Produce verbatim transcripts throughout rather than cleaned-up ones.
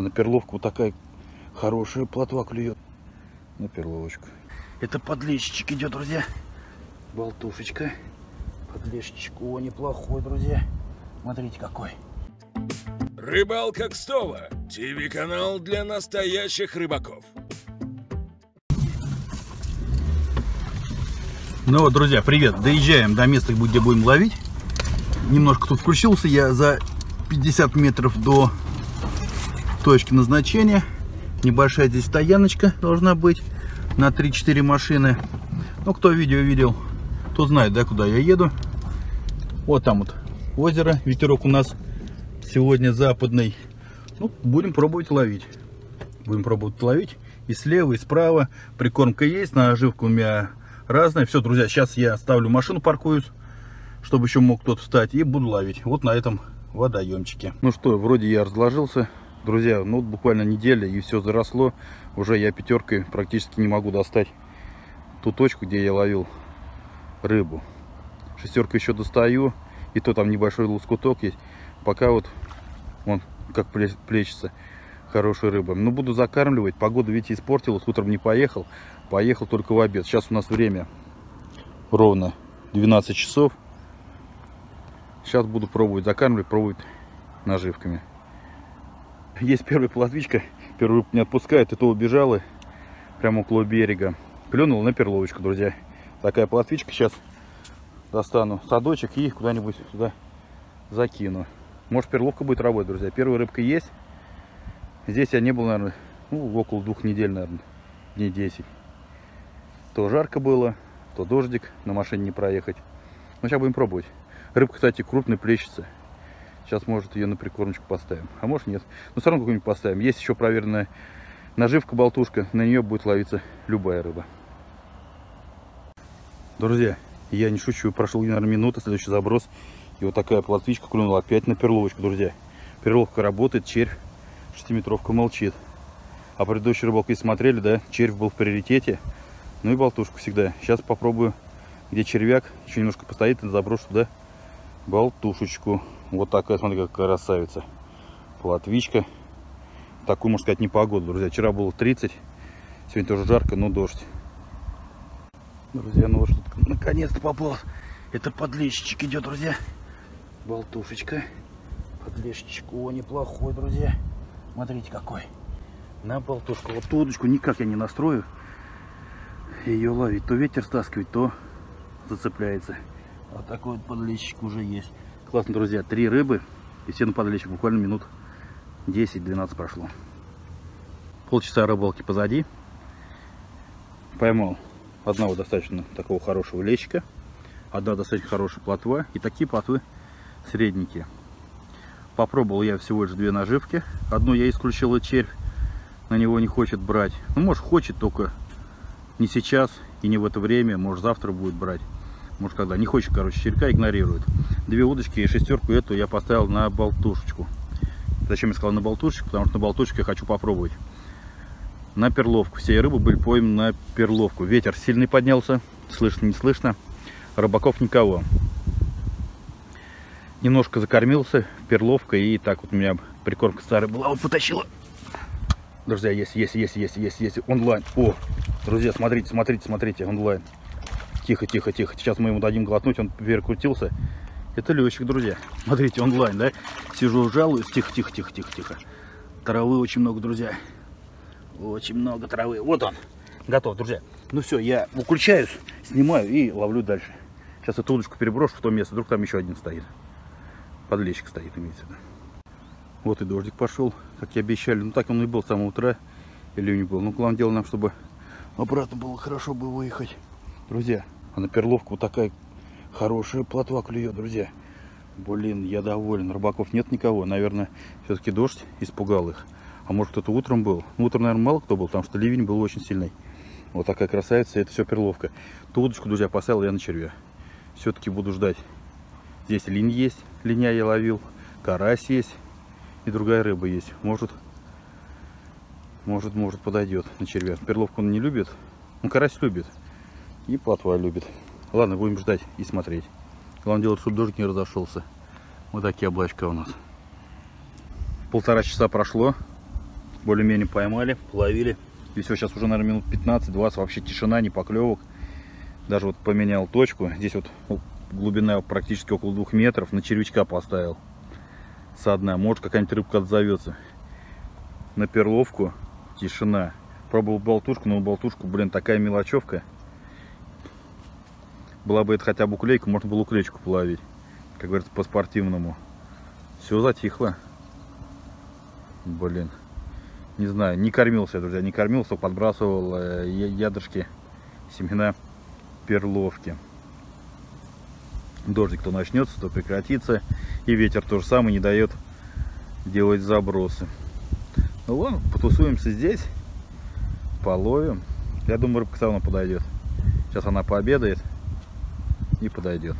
А на перловку вот такая хорошая плотва клюет. На перловочку. Это подлещичек идет, друзья. Болтушечка. Подлещичек. О, неплохой, друзья. Смотрите какой. Рыбалка Кстово. ТВ-канал для настоящих рыбаков. Ну вот, друзья, привет. Доезжаем до места, где будем ловить. Немножко тут включился я за пятьдесят метров до точки назначения. Небольшая здесь стояночка должна быть на три-четыре машины. Ну, кто видео видел, тот знает, да, куда я еду. Вот там вот озеро. Ветерок у нас сегодня западный. Ну, будем пробовать ловить. Будем пробовать ловить. И слева, и справа. Прикормка есть, наживка у меня разная. Все, друзья, сейчас я ставлю машину, паркуюсь, чтобы еще мог кто-то встать, и буду ловить. Вот на этом водоемчике. Ну что, вроде я разложился. Друзья, ну буквально неделя, и все заросло. Уже я пятеркой практически не могу достать ту точку, где я ловил рыбу. Шестерка еще достаю, и то там небольшой лоскуток есть. Пока вот он как плещется хорошая рыба. Ну, буду закармливать. Погода, видите, испортилась. Утром не поехал. Поехал только в обед. Сейчас у нас время ровно двенадцать часов. Сейчас буду пробовать закармливать, пробовать наживками. Есть первая плотвичка. Первую рыбку не отпускает. И то убежала прямо около берега. Клюнула на перловочку, друзья. Такая плотвичка. Сейчас достану садочек и куда-нибудь сюда закину. Может, перловка будет работать, друзья. Первая рыбка есть. Здесь я не был, наверное, ну, около двух недель, наверное, дней десять. То жарко было, то дождик, на машине не проехать. Но сейчас будем пробовать. Рыбка, кстати, крупная, плещется. Сейчас, может, ее на прикормочку поставим. А может, нет. Но все равно какую-нибудь поставим. Есть еще проверенная наживка, болтушка. На нее будет ловиться любая рыба. Друзья, я не шучу. Прошел, наверное, минута, следующий заброс. И вот такая плотвичка клюнула опять на перловочку, друзья. Перловка работает, червь. Шестиметровка молчит. А предыдущий рыбалку, если смотрели, да, червь был в приоритете. Ну и болтушку всегда. Сейчас попробую, где червяк. Еще немножко постоит и заброшу туда болтушечку. Вот такая, смотри, какая красавица. Плотвичка. Такую, можно сказать, непогоду, друзья. Вчера было тридцать. Сегодня тоже жарко, но дождь. Друзья, ну вот что-то наконец-то попал. Это подлещичек идет, друзья. Болтушечка. Подлещичек. О, неплохой, друзья. Смотрите какой. На болтушку. Вот ту удочку никак я не настрою ее ловить. То ветер стаскивает, то зацепляется. Вот такой вот подлещик уже есть. Классно, друзья. Три рыбы. И все на подлещик. Буквально минут десять-двенадцать прошло. Полчаса рыбалки позади. Поймал одного достаточно такого хорошего лещика. Одна достаточно хорошая плотва. И такие плотвы средненькие. Попробовал я всего лишь две наживки. Одну я исключил, и червь на него не хочет брать. Ну, может, хочет, только не сейчас и не в это время. Может, завтра будет брать. Может, когда. Не хочет, короче, червяка игнорирует. Две удочки и шестерку эту я поставил на болтушечку. Зачем я сказал на болтушечку? Потому что на болтушечку я хочу попробовать на перловку. Все рыбы были пойманы на перловку. Ветер сильный поднялся. Слышно, не слышно. Рыбаков никого. Немножко закормился перловкой, и так вот у меня прикормка старая была, вот потащила. Друзья, есть, есть, есть, есть, есть, есть, онлайн. О, друзья, смотрите, смотрите, смотрите, онлайн. Тихо, тихо, тихо. Сейчас мы ему дадим глотнуть, он перекрутился. Это лещик, друзья. Смотрите, онлайн, да? Сижу, жалуюсь. Тихо, тихо, тихо, тихо, тихо. Травы очень много, друзья. Очень много травы. Вот он. Готов, друзья. Ну все, я выключаюсь, снимаю и ловлю дальше. Сейчас эту удочку переброшу в то место, вдруг там еще один стоит. Подлещик стоит, имеется в виду. Вот и дождик пошел, как и обещали. Ну так он и был с самого утра. Или не был. Ну, главное дело нам, чтобы обратно было хорошо бы выехать. Друзья, а на перловку вот такая хорошая плотва клюет, друзья. Блин, я доволен. Рыбаков нет никого. Наверное, все-таки дождь испугал их. А может, кто-то утром был. Ну, утром, наверное, мало кто был, потому что ливень был очень сильный. Вот такая красавица. Это все перловка. Ту удочку, друзья, поставил я на червя. Все-таки буду ждать. Здесь линь есть. Линя я ловил. Карась есть. И другая рыба есть. Может, может, может подойдет на червя. Перловку он не любит. Ну, карась любит. И плотва любит. Ладно, будем ждать и смотреть. Главное дело, чтобы дождь не разошелся. Вот такие облачка у нас. Полтора часа прошло. Более-менее поймали, половили. И все, сейчас уже, наверное, минут пятнадцать-двадцать. Вообще тишина, не поклевок. Даже вот поменял точку. Здесь вот глубина практически около двух метров. На червячка поставил. Со дна. Может, какая-нибудь рыбка отзовется. На перловку тишина. Пробовал болтушку, но болтушку, блин, такая мелочевка. Была бы это хотя бы уклейка, можно было уклеечку половить. Как говорится, по-спортивному. Все затихло. Блин. Не знаю, не кормился, друзья, не кормился, подбрасывал э, ядрышки, семена перловки. Дождик то начнется, то прекратится. И ветер то же самое не дает делать забросы. Ну ладно, потусуемся здесь, половим. Я думаю, рыбка все равно подойдет. Сейчас она пообедает и подойдет.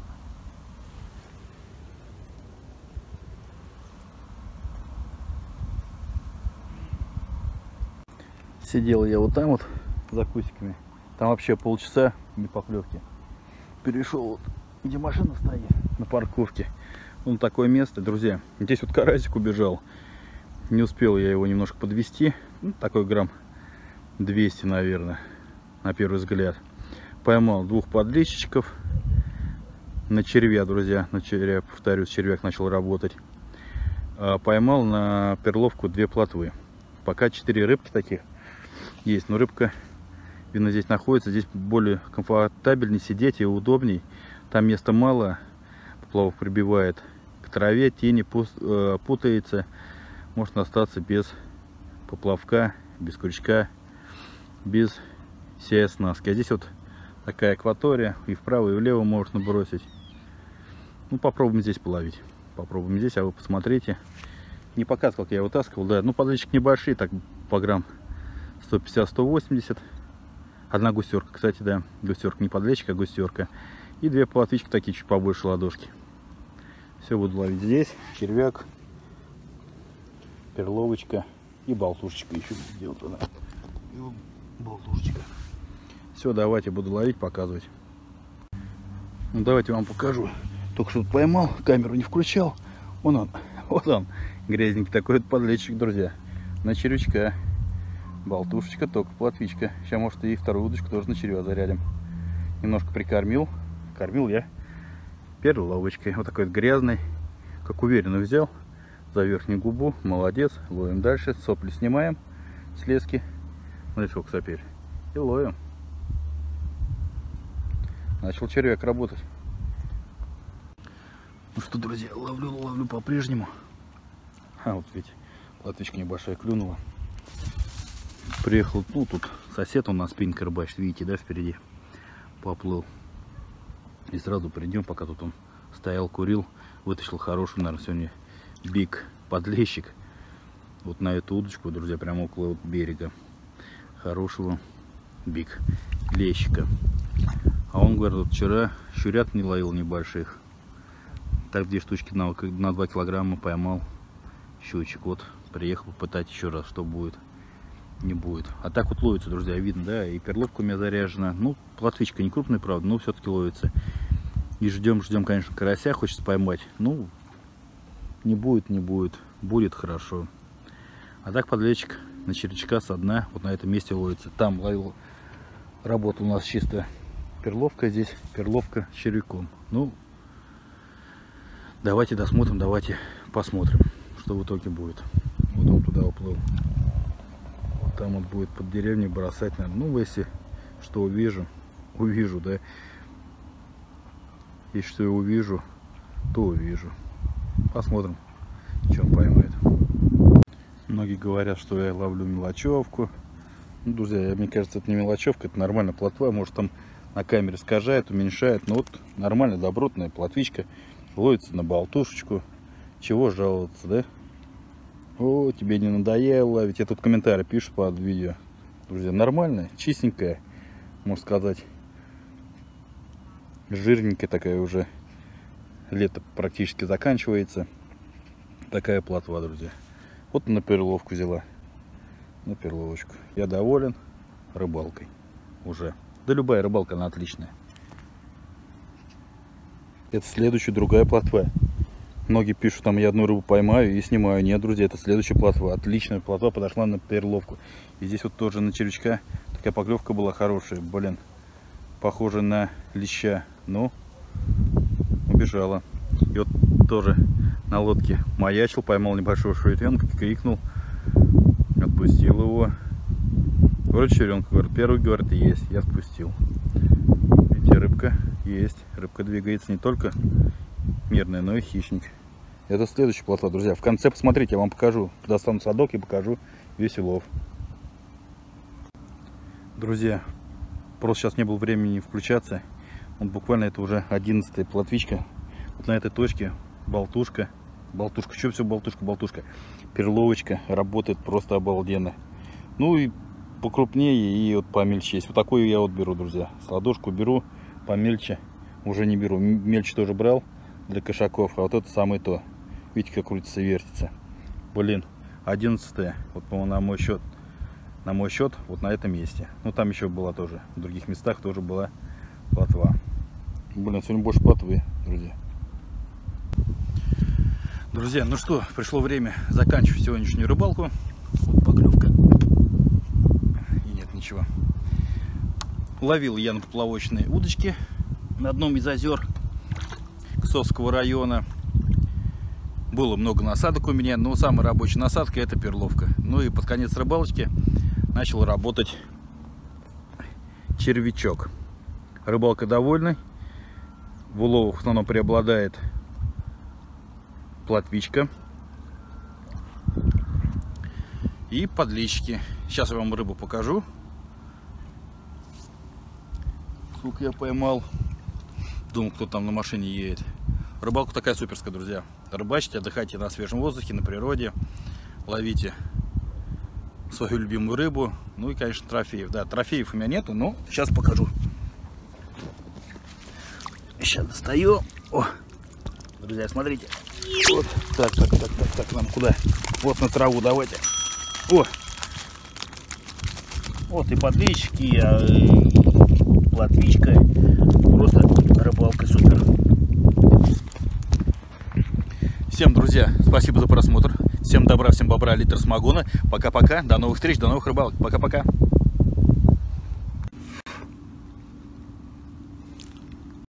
Сидел я вот там вот за кустиками. Там вообще полчаса не поклевки. Перешел вот, где машина стоит, на парковке. Вон такое место, друзья. Здесь вот карасик убежал. Не успел я его немножко подвести. Ну, такой грамм двести, наверное, на первый взгляд. Поймал двух подлещичков на червя, друзья. На червя, повторюсь, червяк начал работать. Поймал на перловку две плотвы. Пока четыре рыбки таких есть, но рыбка, видно, здесь находится. Здесь более комфортабельнее сидеть и удобней. Там места мало, поплавок прибивает к траве, тени путается. Можно остаться без поплавка, без крючка, без всей оснастки. А здесь вот такая акватория, и вправо, и влево можно бросить. Ну, попробуем здесь половить. Попробуем здесь, а вы посмотрите. Не показывал, как я вытаскивал, да. Ну, подлещик небольшие, так по грамм сто пятьдесят — сто восемьдесят. Одна густерка, кстати, да. Густерка не подлещик, а густерка. И две плотвички такие чуть побольше ладошки. Все буду ловить здесь. Червяк, перловочка и болтушечка еще делать туда. И болтушечка. Все, давайте буду ловить, показывать. Ну, давайте вам покажу. Только что поймал, камеру не включал. Вон он, вот он, грязненький такой вот подлещик, друзья. На червячка. Болтушечка, только плотвичка. Сейчас, может, и вторую удочку тоже на червя зарядим. Немножко прикормил. Кормил я перловочкой. Вот такой вот грязный. Как уверенно взял. За верхнюю губу. Молодец. Ловим дальше. Сопли снимаем с лески. Смотрите, сколько сопель. И ловим. Начал червяк работать. Ну что, друзья, ловлю, ловлю по-прежнему. А вот видите, плотвичка небольшая клюнула. Приехал, ну тут сосед, он на спиннинге рыбачит, видите, да, впереди поплыл. И сразу придем, пока тут он стоял, курил, вытащил хороший, наверное, сегодня биг подлещик. Вот на эту удочку, друзья, прямо около вот берега. Хорошего биг лещика. А он говорит, вот вчера щурят не ловил небольших. Так две штучки на, на два килограмма поймал щучек. Вот приехал попытать еще раз, что будет. Не будет. А так вот ловится, друзья, видно, да, и перловка у меня заряжена. Ну, плотвичка не крупная, правда, но все-таки ловится. И ждем, ждем, конечно, карася хочется поймать. Ну, не будет, не будет. Будет хорошо. А так подлещик на червячка со дна, вот на этом месте ловится. Там ловил, работал у нас чисто перловка, здесь перловка с червяком. Ну, давайте досмотрим, давайте посмотрим, что в итоге будет. Вот он туда уплыл. Там вот будет под деревней бросать, наверное. Ну, если что увижу, увижу, да. Если что я увижу, то увижу. Посмотрим, что он поймает. Многие говорят, что я ловлю мелочевку. Ну, друзья, мне кажется, это не мелочевка, это нормальная плотва. Может, там на камере искажает, уменьшает. Но вот нормальная, добротная плотвичка. Ловится на болтушечку. Чего жаловаться, да? О, тебе не надоело. Ведь я тут комментарий пишу под видео. Друзья, нормальная, чистенькая, можно сказать. Жирненькая такая уже. Лето практически заканчивается. Такая плотва, друзья. Вот на перловку взяла. На перловочку. Я доволен рыбалкой уже. Да любая рыбалка, она отличная. Это следующая другая плотва. Многие пишут, там я одну рыбу поймаю и снимаю. Нет, друзья, это следующая плотва. Отличная плотва, подошла на перловку. И здесь вот тоже на червячка такая поклевка была хорошая. Блин, похоже на леща. Ну, убежала. И вот тоже на лодке маячил, поймал небольшого шуренка, крикнул, отпустил его. Вроде черенка, говорит, первый, говорит, есть. Я спустил. Видите, рыбка есть. Рыбка двигается, не только мирная, но и хищник. Это следующая плотва, друзья. В конце посмотрите, я вам покажу. Достану садок и покажу весь улов. Друзья, просто сейчас не было времени включаться. Вот буквально это уже одиннадцатая плотвичка. Вот на этой точке болтушка. Болтушка, что все болтушка, болтушка. Перловочка работает просто обалденно. Ну и покрупнее и вот помельче есть. Вот такую я вот беру, друзья. Сладушку беру, помельче уже не беру. Мельче тоже брал для кошаков, а вот это самое то. Видите, как крутится, вертится. Блин, одиннадцатая, вот, по-моему, на мой счет, на мой счет, вот на этом месте. Ну, там еще была тоже, в других местах тоже была плотва. Блин, сегодня больше плотвы, друзья. Друзья, ну что, пришло время заканчивать сегодняшнюю рыбалку. Вот поклевка. И нет ничего. Ловил я на поплавочной удочке на одном из озер Ксовского района. Было много насадок у меня, но самая рабочая насадка — это перловка. Ну и под конец рыбалочки начал работать червячок. Рыбалка довольна. В уловах в основном преобладает плотвичка и подлещики. Сейчас я вам рыбу покажу. Сколько я поймал. Думал, кто там на машине едет. Рыбалка такая суперская, друзья. Рыбачьте, отдыхайте на свежем воздухе, на природе. Ловите свою любимую рыбу. Ну и, конечно, трофеев. Да, трофеев у меня нету, но сейчас покажу. Сейчас достаю. О, друзья, смотрите. Вот. Так, так, так, так, так, нам куда? Вот на траву давайте. О! Вот и подлещики, и плотвичка. Просто рыбалка супер. Всем, друзья, спасибо за просмотр. Всем добра, всем бобра, литр самогона. Пока-пока. До новых встреч, до новых рыбалок. Пока-пока.